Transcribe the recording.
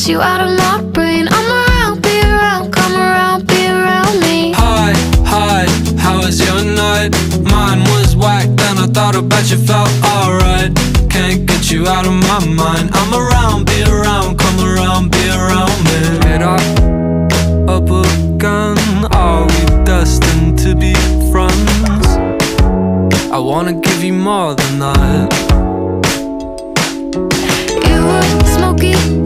get you out of my brain. I'm around, be around, come around, be around me. Hi, hi, how was your night? Mine was whack, then I thought about you, felt alright. Can't get you out of my mind. I'm around, be around, come around, be around me. Hit up again, are we destined to be friends? I wanna give you more than that. You were smoky